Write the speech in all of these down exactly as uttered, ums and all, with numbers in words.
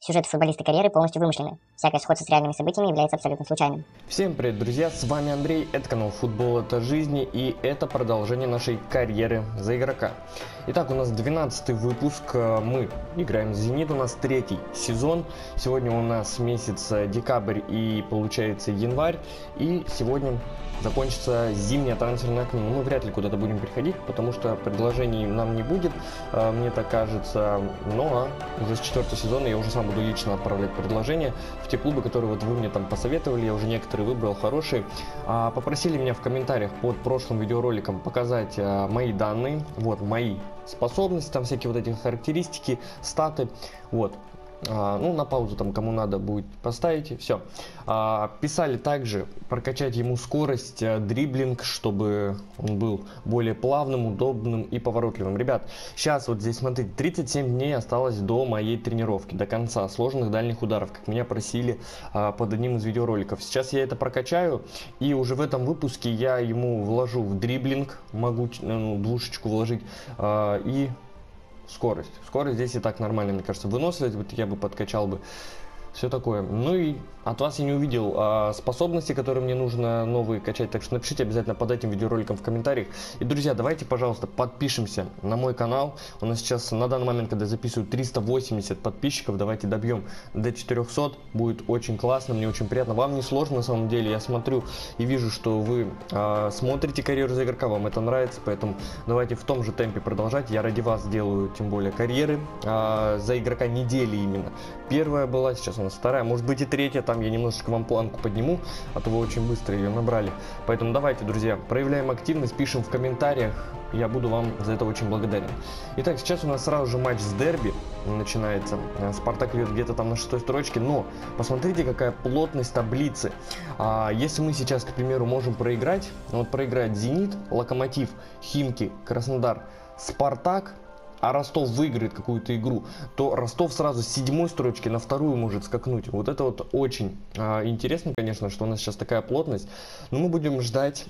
Сюжет футболиста карьеры полностью вымышленный. Всякое сходство с реальными событиями является абсолютно случайным. Всем привет, друзья, с вами Андрей, это канал Футбол это жизни, и это продолжение нашей карьеры за игрока. Итак, у нас двенадцатый выпуск, мы играем за Зенит, у нас третий сезон. Сегодня у нас месяц декабрь и получается январь, и сегодня закончится зимнее трансферное окно. Мы вряд ли куда-то будем приходить, потому что предложений нам не будет, мне так кажется. Ну а уже с четвертого сезона я уже сам буду лично отправлять предложения в те клубы, которые вот вы мне там посоветовали. Я уже некоторые выбрал хорошие. А, попросили меня в комментариях под прошлым видеороликом показать а, мои данные, вот мои способности, там всякие вот эти характеристики, статы, вот. А, ну, на паузу там кому надо будет поставить, все. А, писали также прокачать ему скорость, а, дриблинг, чтобы он был более плавным, удобным и поворотливым. Ребят, сейчас вот здесь, смотрите, тридцать семь дней осталось до моей тренировки, до конца сложных дальних ударов, как меня просили а, под одним из видеороликов. Сейчас я это прокачаю, и уже в этом выпуске я ему вложу в дриблинг, могу ну, двушечку вложить, а, и скорость. Скорость здесь и так нормально, мне кажется. Выносливость вот я бы подкачал бы. Все такое. Ну и от вас я не увидел а, способности, которые мне нужно новые качать. Так что напишите обязательно под этим видеороликом в комментариях. И, друзья, давайте, пожалуйста, подпишемся на мой канал. У нас сейчас на данный момент, когда я записываю, триста восемьдесят подписчиков. Давайте добьем до четырёхсот. Будет очень классно, мне очень приятно. Вам не сложно на самом деле. Я смотрю и вижу, что вы а, смотрите карьеру за игрока. Вам это нравится. Поэтому давайте в том же темпе продолжать. Я ради вас делаю, тем более, карьеры а, за игрока недели именно. Первая была, сейчас у нас вторая, может быть и третья, там я немножечко вам планку подниму, а то вы очень быстро ее набрали. Поэтому давайте, друзья, проявляем активность, пишем в комментариях, я буду вам за это очень благодарен. Итак, сейчас у нас сразу же матч с дерби начинается. Спартак идет где-то там на шестой строчке, но посмотрите, какая плотность таблицы. А, если мы сейчас, к примеру, можем проиграть, вот проиграет Зенит, Локомотив, Химки, Краснодар, Спартак, а Ростов выиграет какую-то игру, то Ростов сразу с седьмой строчки на вторую может скакнуть. Вот это вот очень а, интересно, конечно, что у нас сейчас такая плотность. Но мы будем ждать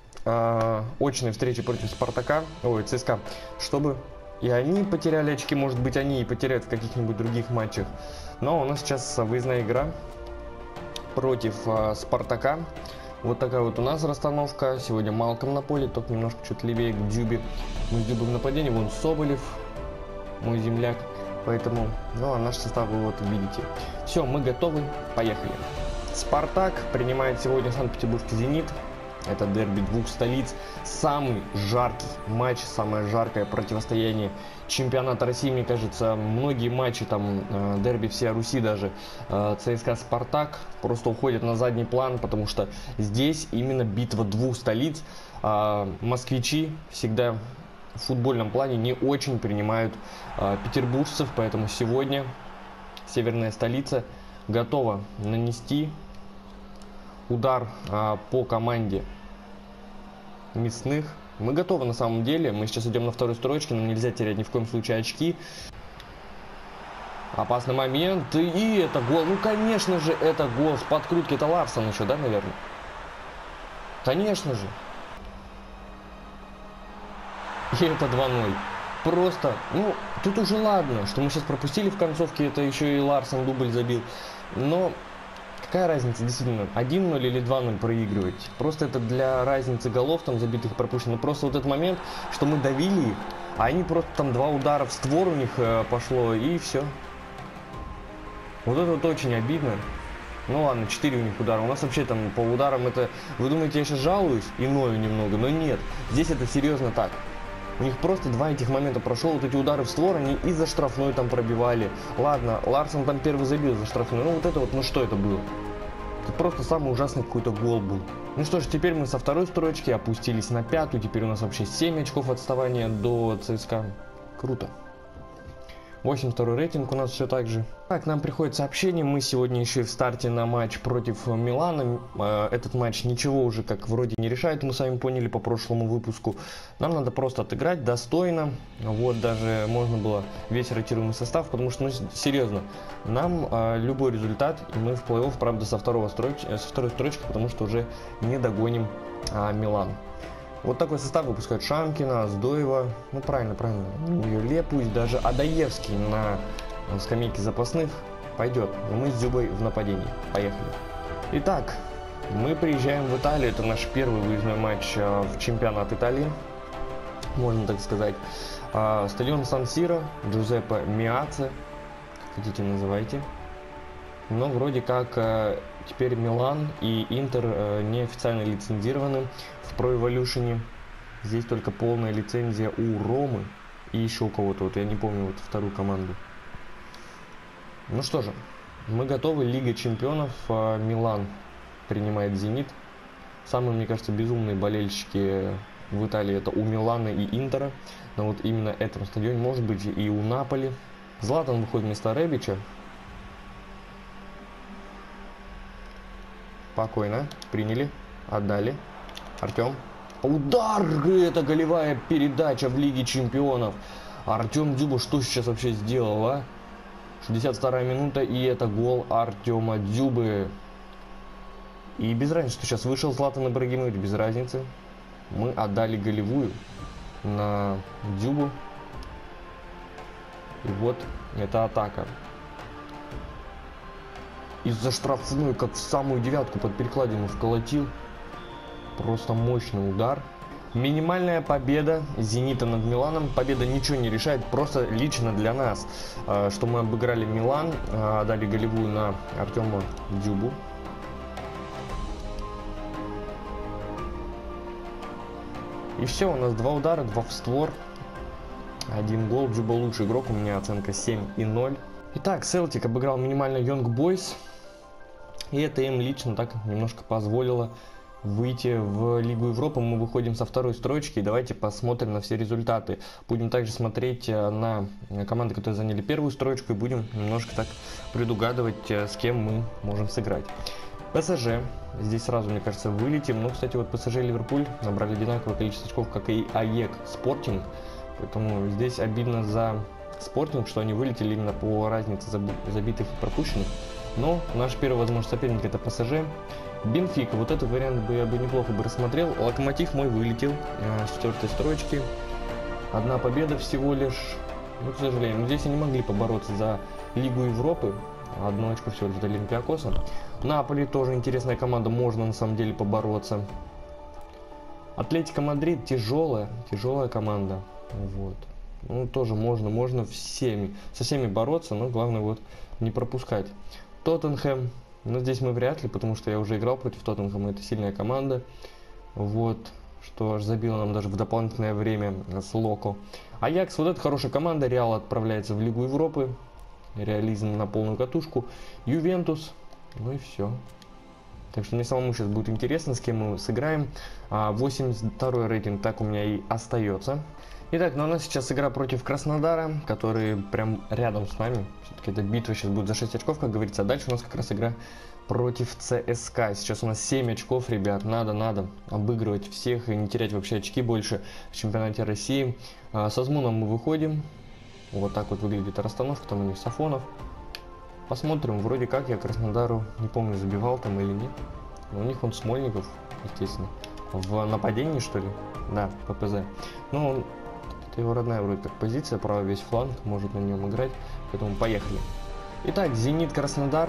а, очной встречи против Спартака, ой, ЦСКА, чтобы и они потеряли очки, может быть, они и потеряют в каких-нибудь других матчах. Но у нас сейчас выездная игра против а, Спартака. Вот такая вот у нас расстановка. Сегодня Малком на поле, только немножко чуть левее к Дзюбе. Мы с Дзюбой в нападении. Вон Соболев, мой земляк. Поэтому, ну, а наш состав вы вот видите. Все, мы готовы. Поехали. Спартак принимает сегодня Санкт-Петербургский Зенит. Это дерби двух столиц. Самый жаркий матч, самое жаркое противостояние чемпионата России. Мне кажется, многие матчи, там, дерби всей Руси даже, ЦСКА Спартак, просто уходят на задний план, потому что здесь именно битва двух столиц. Москвичи всегда в футбольном плане не очень принимают петербуржцев, поэтому сегодня северная столица готова нанести удар а, по команде мясных. Мы готовы на самом деле. Мы сейчас идем на второй строчке, нам нельзя терять ни в коем случае очки. Опасный момент. И это гол. Ну, конечно же, это гол с подкрутки. Это Ларсон еще, да, наверное? Конечно же. И это два ноль. Просто, ну, тут уже ладно, что мы сейчас пропустили в концовке. Это еще и Ларсон дубль забил. Но какая разница, действительно, один ноль или два ноль проигрывать? Просто это для разницы голов, там, забитых и пропущенных. Просто вот этот момент, что мы давили их, а они просто там два удара в створ у них э, пошло, и все. Вот это вот очень обидно. Ну ладно, четыре у них удара. У нас вообще там по ударам это... Вы думаете, я сейчас жалуюсь и ною немного? Но нет, здесь это серьезно так. У них просто два этих момента прошло, вот эти удары в створ, они из-за штрафной там пробивали. Ладно, Ларсон там первый забил за штрафной, ну вот это вот, ну что это было? Это просто самый ужасный какой-то гол был. Ну что ж, теперь мы со второй строчки опустились на пятую, теперь у нас вообще семь очков отставания до ЦСКА. Круто. восемьдесят второй рейтинг у нас все так же. Так, нам приходит сообщение, мы сегодня еще и в старте на матч против Милана. Этот матч ничего уже как вроде не решает, мы с вами поняли по прошлому выпуску. Нам надо просто отыграть достойно. Вот даже можно было весь ротируемый состав, потому что, ну, серьезно, нам а, любой результат, и мы в плей-офф, правда, со, второго строч... со второй строчки, потому что уже не догоним а, Милан. Вот такой состав выпускают: Шамкина, Здоева, ну правильно, правильно, Юле, пусть даже Адаевский на скамейке запасных. Пойдет. Но мы с Дзюбой в нападении. Поехали. Итак, мы приезжаем в Италию. Это наш первый выездной матч в чемпионат Италии. Можно так сказать. Стадион Сан-Сиро, Джузеппе Меацци. Хотите, называйте. Но вроде как теперь Милан и Интер неофициально лицензированы в Pro Evolution. Здесь только полная лицензия у Ромы и еще у кого-то. Вот я не помню вот вторую команду. Ну что же, мы готовы. Лига чемпионов. Милан принимает Зенит. Самые, мне кажется, безумные болельщики в Италии это у Милана и Интера. Но вот именно этом стадионе, может быть, и у Наполи. Златан выходит вместо Ребича. Спокойно. Приняли. Отдали. Артем. Удар! Это голевая передача в Лиге чемпионов. Артем Дзюба что сейчас вообще сделал, а? шестьдесят вторая минута, и это гол Артема Дзюбы. И без разницы, что сейчас вышел Златан Ибрагимович, без разницы. Мы отдали голевую на Дзюбу. И вот эта атака. Из-за штрафной, как в самую девятку под перекладину вколотил. Просто мощный удар. Минимальная победа Зенита над Миланом. Победа ничего не решает, просто лично для нас. Что мы обыграли Милан, дали голевую на Артема Дзюбу. И все, у нас два удара, два в створ. Один гол. Дзюба лучший игрок, у меня оценка семь и ноль. Итак, Селтик обыграл минимально Young Boys. И это им лично так немножко позволило выйти в Лигу Европы. Мы выходим со второй строчки. И давайте посмотрим на все результаты. Будем также смотреть на команды, которые заняли первую строчку. И будем немножко так предугадывать, с кем мы можем сыграть. ПСЖ. Здесь сразу, мне кажется, вылетим. Но, кстати, вот ПСЖ и Ливерпуль набрали одинаковое количество очков, как и АЕК Спортинг. Поэтому здесь обидно за Спортинг, что они вылетели именно по разнице забитых и пропущенных. Но наш первый возможный соперник это ПСЖ. Бенфика, вот этот вариант бы я бы неплохо бы рассмотрел. Локомотив мой вылетел э, с четвертой строчки. Одна победа всего лишь. Ну, к сожалению, здесь они могли побороться за Лигу Европы. Одно очко всего лишь до Олимпиакоса. Наполи тоже интересная команда, можно на самом деле побороться. Атлетико Мадрид тяжелая, тяжелая команда. Вот. Ну, тоже можно, можно всеми, со всеми бороться, но главное вот не пропускать. Тоттенхэм, но здесь мы вряд ли, потому что я уже играл против Тоттенхэма, это сильная команда. Вот, что аж забило нам даже в дополнительное время с Локо. Аякс, вот это хорошая команда, Реал отправляется в Лигу Европы. Реализм на полную катушку. Ювентус, ну и все. Так что мне самому сейчас будет интересно, с кем мы сыграем. восемьдесят второй рейтинг так у меня и остается. Итак, ну у нас сейчас игра против Краснодара, который прям рядом с нами. Все-таки эта битва сейчас будет за шесть очков, как говорится. А дальше у нас как раз игра против ЦСКА. Сейчас у нас семь очков, ребят. Надо, надо обыгрывать всех и не терять вообще очки больше в чемпионате России. А, со Змуном мы выходим. Вот так вот выглядит расстановка. Там у них Сафонов. Посмотрим. Вроде как я Краснодару, не помню, забивал там или нет. Но у них он Смольников, естественно. В нападении, что ли? Да, ППЗ. Ну, он... Это его родная вроде как позиция, правый весь фланг, может на нем играть, поэтому поехали. Итак, Зенит Краснодар.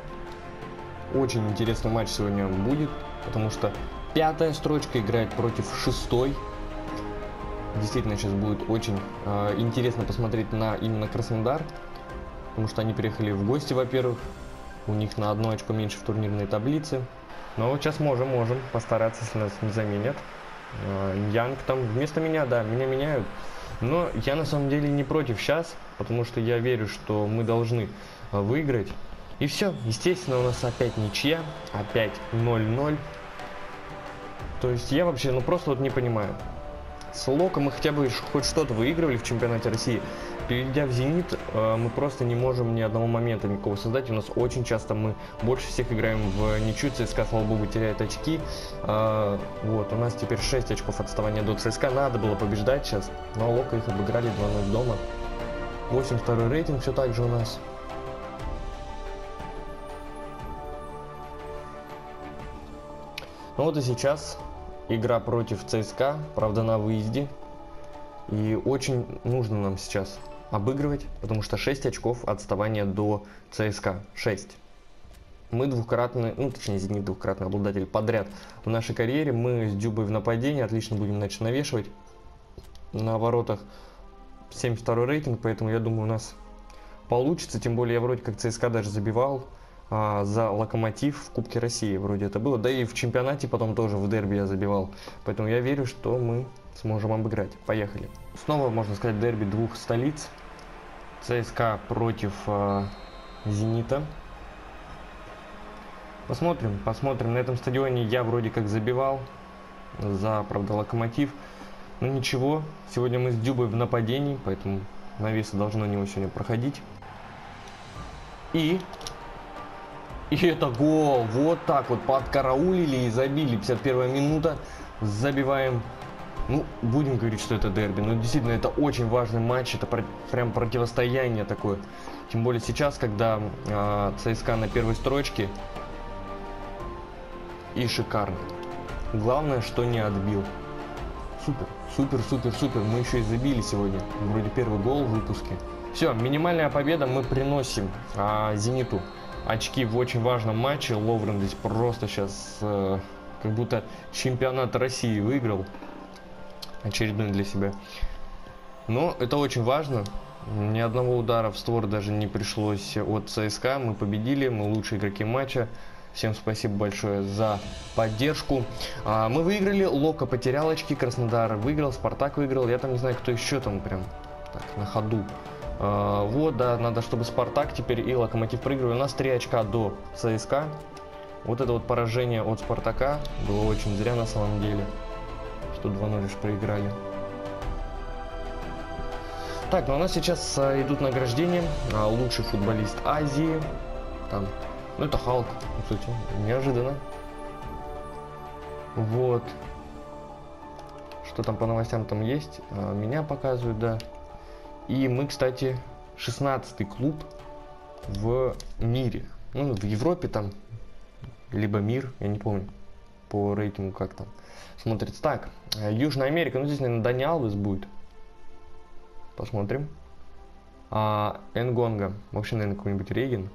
Очень интересный матч сегодня будет, потому что пятая строчка играет против шестой. Действительно, сейчас будет очень э, интересно посмотреть на именно Краснодар, потому что они приехали в гости, во-первых, у них на одно очко меньше в турнирной таблице. Но вот сейчас можем, можем постараться, если нас не заменят. Янг там вместо меня, да, меня меняют. Но я на самом деле не против сейчас, потому что я верю, что мы должны выиграть. И все, естественно, у нас опять ничья, опять ноль ноль. То есть я вообще, ну просто вот не понимаю. С Локо мы хотя бы хоть что-то выигрывали в чемпионате России. Перейдя в Зенит, мы просто не можем ни одного момента никакого создать. У нас очень часто мы больше всех играем в ничью. ЦСКА, слава богу, теряет очки. Вот, у нас теперь шесть очков отставания до ЦСКА. Надо было побеждать сейчас. Но Локо их обыграли два ноль дома. восемьдесят второй рейтинг все так же у нас. Ну вот и сейчас игра против ЦСКА, правда на выезде. И очень нужно нам сейчас обыгрывать, потому что шесть очков отставания до ЦСКА. шесть. Мы двукратный, ну точнее Зенит двукратный обладатель подряд в нашей карьере. Мы с Дзюбой в нападении, отлично будем начать навешивать. На воротах семьдесят второй рейтинг, поэтому я думаю у нас получится. Тем более я вроде как ЦСКА даже забивал а, за Локомотив в Кубке России, вроде это было. Да и в чемпионате потом тоже в дерби я забивал. Поэтому я верю, что мы сможем обыграть. Поехали. Снова, можно сказать, дерби двух столиц. ЦСКА против а, Зенита. Посмотрим, посмотрим. На этом стадионе я вроде как забивал за, правда, Локомотив. Но ничего, сегодня мы с Дзюбой в нападении, поэтому навесы должны у него сегодня проходить. И... И это гол! Вот так вот подкараулили и забили. пятьдесят первая минута. Забиваем. Ну, будем говорить, что это дерби. Но действительно, это очень важный матч. Это про прям противостояние такое. Тем более сейчас, когда э, ЦСКА на первой строчке. И шикарно. Главное, что не отбил. Супер, супер, супер, супер. Мы еще и забили сегодня. Вроде первый гол в выпуске. Все, минимальная победа. Мы приносим а, Зениту очки в очень важном матче. Ловрен здесь просто сейчас э, как будто чемпионат России выиграл. Очередной для себя. Но это очень важно. Ни одного удара в створ даже не пришлось от ЦСКА. Мы победили. Мы лучшие игроки матча. Всем спасибо большое за поддержку. А, мы выиграли, Лока потерял очки, Краснодар выиграл, Спартак выиграл. Я там не знаю, кто еще там прям так, на ходу. А, вот, да, надо, чтобы Спартак теперь и Локомотив проигрывали. У нас три очка до ЦСКА. Вот это вот поражение от Спартака было очень зря на самом деле, что два ноль лишь проиграли. Так, ну у нас сейчас а, идут награждения. А, лучший футболист Азии. Там... Ну, это Халк, кстати, неожиданно. Вот. Что там по новостям там есть? А, меня показывают, да. И мы, кстати, шестнадцатый клуб в мире. Ну, в Европе там, либо мир, я не помню, по рейтингу как там смотрится. Так, Южная Америка, ну, здесь, наверное, Дани Алвес будет. Посмотрим. А, Энгонга, вообще, наверное, какой-нибудь Реген.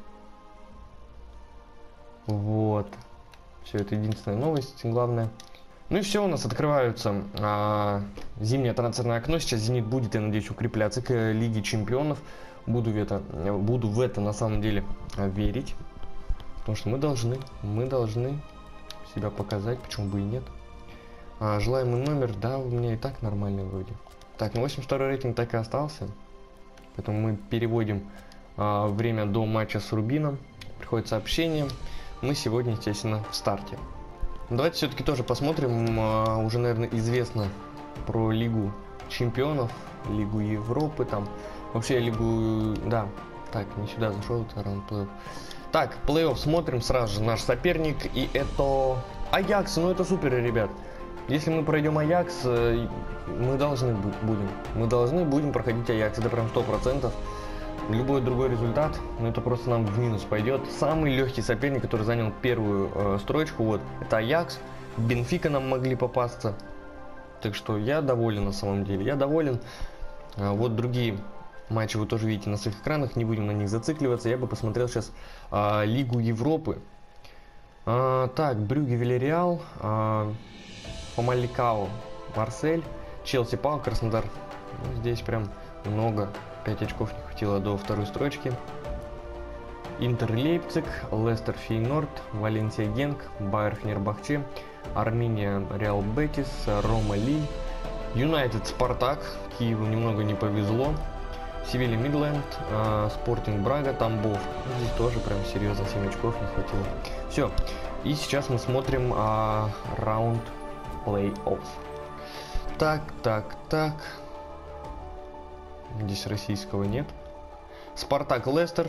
Вот. Все, это единственная новость, главное. Ну и все, у нас открываются а, зимнее трансферное окно. Сейчас Зенит будет, я надеюсь, укрепляться к Лиге Чемпионов. Буду в это, буду в это на самом деле верить. Потому что мы должны, мы должны себя показать, почему бы и нет. А, желаемый номер, да, у меня и так нормальный вроде. Так, ну восемьдесят второй рейтинг так и остался. Поэтому мы переводим а, время до матча с Рубином. Приходит сообщение. Мы сегодня, естественно, в старте. Давайте все-таки тоже посмотрим. А, уже, наверное, известно про Лигу Чемпионов, Лигу Европы, там. Вообще Лигу... Да, так, не сюда зашел, это раунд плей-офф. Так, плей-офф смотрим сразу же. Наш соперник, и это Аякс. Ну, это супер, ребят. Если мы пройдем Аякс, мы должны будем. Мы должны будем проходить Аякс. Это прям сто процентов. Любой другой результат, ну это просто нам в минус пойдет. Самый легкий соперник, который занял первую э, строчку, вот, это Аякс. Бенфика нам могли попасться. Так что я доволен на самом деле. Я доволен. А, вот другие матчи вы тоже видите на своих экранах. Не будем на них зацикливаться. Я бы посмотрел сейчас а, Лигу Европы. А, так, Брюгге, Вильяреал, а, Фамаликао, Марсель, Челси, Пау, Краснодар. Ну, здесь прям много. пять очков не хватило до второй строчки. Интер Лейпциг, Лестер Фейнорд, Валенсия Генк, Байер Фенербахче, Армения Реал Бетис, Рома Лиль, Юнайтед Спартак, Киеву немного не повезло, Севилья Мидленд, э, Спортинг Брага, Тамбов. Здесь тоже прям серьезно семь очков не хватило. Все, и сейчас мы смотрим э, раунд плей-офф. Так, так, так. Здесь российского нет. Спартак, Лестер.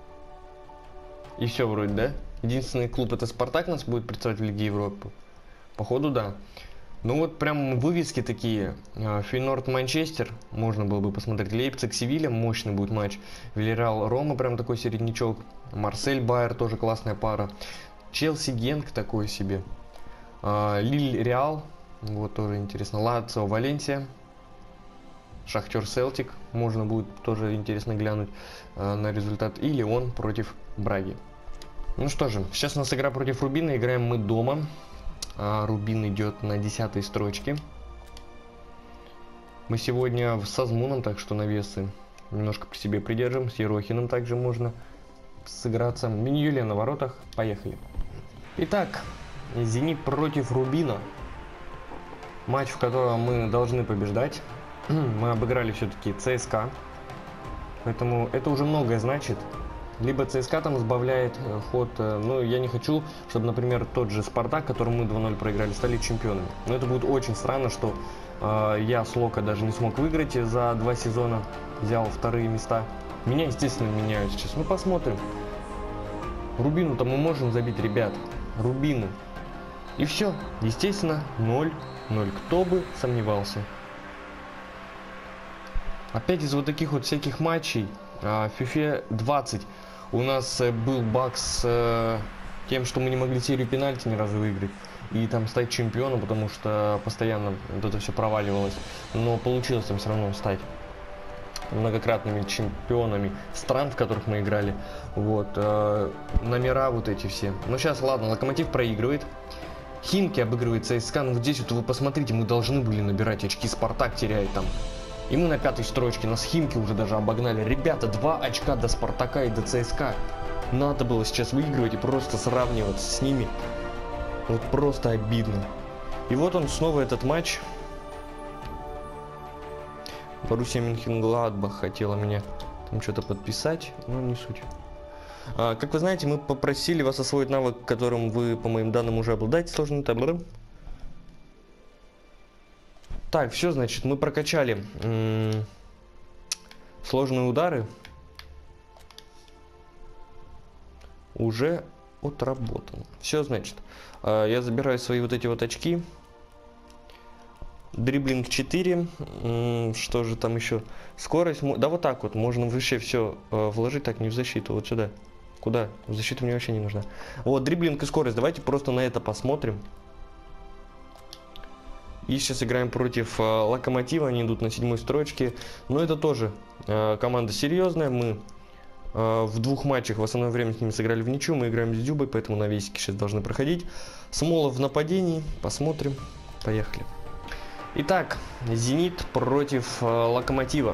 И все вроде, да? Единственный клуб это Спартак нас будет представлять в Лиге Европы. Походу, да. Ну вот прям вывески такие. Фейнорд, Манчестер. Можно было бы посмотреть. Лейпциг, Севилья. Мощный будет матч. Вильяреал, Рома. Прям такой середнячок. Марсель, Байер. Тоже классная пара. Челси, Генк. Такой себе. Лиль, Реал. Вот тоже интересно. Лацио, Валенсия. Шахтер Селтик. Можно будет тоже интересно глянуть э, на результат. И Лион против Браги. Ну что же, сейчас у нас игра против Рубина. Играем мы дома. А Рубин идет на десятой строчке. Мы сегодня с Азмуном, так что навесы немножко при себе придержим. С Ерохиным также можно сыграться. Миньюле на воротах. Поехали. Итак, Зенит против Рубина. Матч, в котором мы должны побеждать. Мы обыграли все-таки ЦСКА. Поэтому это уже многое значит. Либо ЦСКА там сбавляет ход. Но я не хочу, чтобы, например, тот же Спартак, которому мы два ноль проиграли, стали чемпионами. Но это будет очень странно, что э, я с Лока даже не смог выиграть за два сезона. Взял вторые места. Меня, естественно, меняют сейчас. Ну, посмотрим. Рубину-то мы можем забить, ребят. Рубину. И все. Естественно, ноль ноль. Кто бы сомневался. Опять из вот таких вот всяких матчей. В FIFA двадцать у нас был баг с тем, что мы не могли серию пенальти ни разу выиграть. И там стать чемпионом, потому что постоянно вот это все проваливалось. Но получилось там все равно стать многократными чемпионами стран, в которых мы играли. Вот. Э, номера вот эти все. Но сейчас, ладно, Локомотив проигрывает. Химки обыгрывает ЦСКА. Ну вот здесь вот вы посмотрите, мы должны были набирать очки. Спартак теряет там. И мы на пятой строчке. Нас Химки уже даже обогнали. Ребята, два очка до Спартака и до ЦСКА. Надо было сейчас выигрывать и просто сравниваться с ними. Вот просто обидно. И вот он снова этот матч. Боруссия Мюнхен-Гладбах хотела меня там что-то подписать, но не суть. А, как вы знаете, мы попросили вас освоить навык, которым вы, по моим данным, уже обладаете. Сложный табло. Так, все, значит, мы прокачали м-м, сложные удары. Уже отработано. Все, значит, а, я забираю свои вот эти вот очки. Дриблинг четыре. М-м, что же там еще? Скорость. Да вот так вот. Можно вообще все э, вложить. Так, не в защиту. Вот сюда. Куда? В защиту мне вообще не нужна. Вот, дриблинг и скорость. Давайте просто на это посмотрим. И сейчас играем против э, Локомотива. Они идут на седьмой строчке. Но это тоже э, команда серьезная. Мы э, в двух матчах в основное время с ними сыграли в ничью. Мы играем с Дзюбой, поэтому навесики сейчас должны проходить. Смолов в нападении. Посмотрим. Поехали. Итак, Зенит против э, Локомотива.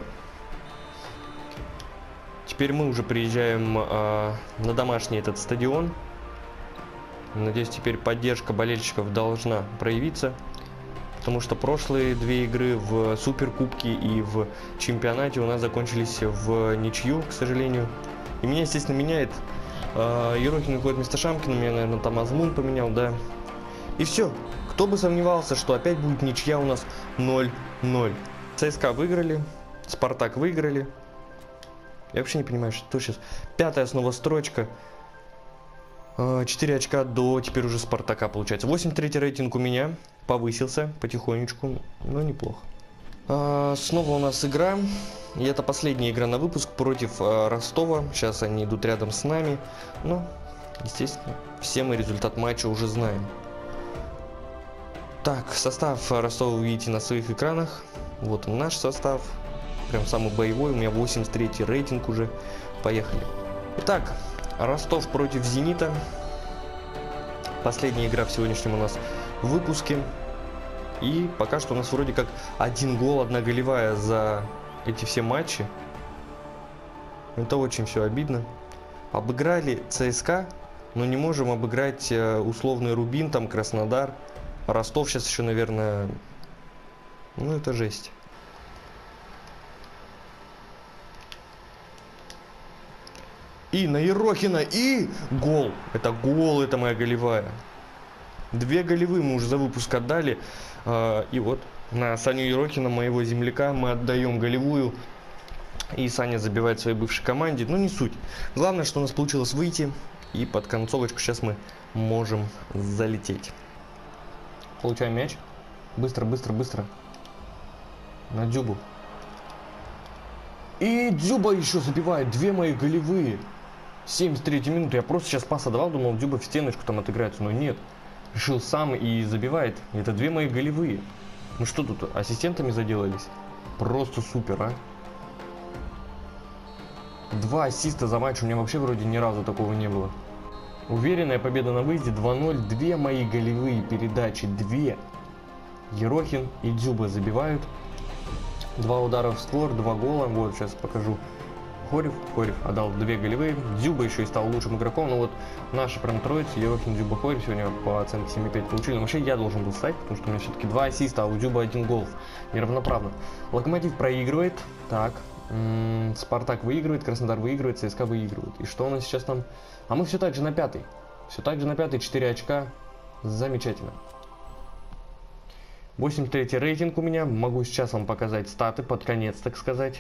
Теперь мы уже приезжаем э, на домашний этот стадион. Надеюсь, теперь поддержка болельщиков должна проявиться. Потому что прошлые две игры в Суперкубке и в чемпионате у нас закончились в ничью, к сожалению. И меня, естественно, меняет. Э, Ерохин уходит вместо Шамкина. Меня, наверное, там Азмун поменял, да. И все. Кто бы сомневался, что опять будет ничья у нас ноль ноль. ЦСКА выиграли, Спартак выиграли. Я вообще не понимаю, что сейчас. Пятая снова строчка. четыре очка до теперь уже Спартака получается. восемьдесят третий рейтинг у меня. Повысился потихонечку, но неплохо. А, снова у нас игра. И это последняя игра на выпуск против а, Ростова. Сейчас они идут рядом с нами. Но, естественно, все мы результат матча уже знаем. Так, состав Ростова вы видите на своих экранах. Вот он наш состав. Прям самый боевой. У меня восемьдесят третий рейтинг уже. Поехали. Итак, Ростов против Зенита. Последняя игра в сегодняшнем у нас выпуске. И пока что у нас вроде как один гол, одна голевая за эти все матчи. Это очень все обидно. Обыграли ЦСКА, но не можем обыграть условный Рубин, там Краснодар. Ростов сейчас еще, наверное, ну это жесть. И на Ерохина, и гол. Это гол, это моя голевая. Две голевые мы уже за выпуск отдали. И вот на Саню Ерохина, моего земляка, мы отдаем голевую. И Саня забивает своей бывшей команде. Но не суть. Главное, что у нас получилось выйти. И под концовочку сейчас мы можем залететь. Получаем мяч. Быстро, быстро, быстро. На Дзюбу. И Дзюба еще забивает. Две мои голевые. семьдесят третья минута. Я просто сейчас пас отдавал. Думал, Дзюба в стеночку там отыграется. Но нет. Решил сам и забивает. Это две мои голевые. Ну что тут, ассистентами заделались? Просто супер, а. Два ассиста за матч, у меня вообще вроде ни разу такого не было. Уверенная победа на выезде два ноль. Две мои голевые передачи. Две. Ерохин и Дзюба забивают. Два удара в створ, два гола. Вот, сейчас покажу. Хорев. Хорев отдал две голевые. Дзюба еще и стал лучшим игроком. Но вот наша прям троица, Ерохин, Дзюба, Хорев сегодня по оценке семь и пять получили. Но вообще я должен был стать, потому что у меня все-таки два ассиста, а у Дзюба один гол. Неравноправно. Локомотив проигрывает. Так. М-м, Спартак выигрывает, Краснодар выигрывает, ЦСКА выигрывает. И что у нас сейчас там? А мы все так же на пятый. Все так же на пятый, четыре очка. Замечательно. восемьдесят третий рейтинг у меня. Могу сейчас вам показать статы под конец, так сказать.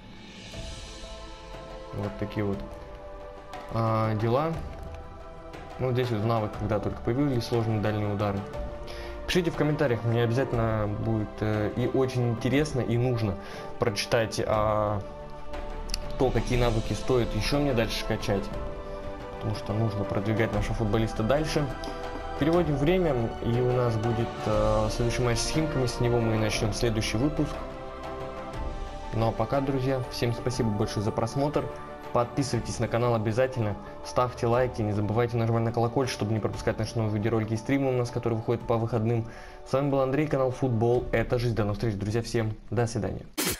Вот такие вот а, дела. Ну, здесь вот в навык, когда только появились сложные дальние удары. Пишите в комментариях, мне обязательно будет э, и очень интересно, и нужно прочитать а, то, какие навыки стоит еще мне дальше качать. Потому что нужно продвигать нашего футболиста дальше. Переводим время, и у нас будет э, следующий матч с Химками. С него мы и начнем следующий выпуск. Ну а пока, друзья, всем спасибо большое за просмотр. Подписывайтесь на канал обязательно, ставьте лайки, не забывайте нажимать на колокольчик, чтобы не пропускать наши новые видеоролики и стримы у нас, которые выходят по выходным. С вами был Андрей, канал Футбол, это жизнь. До новых встреч, друзья, всем до свидания.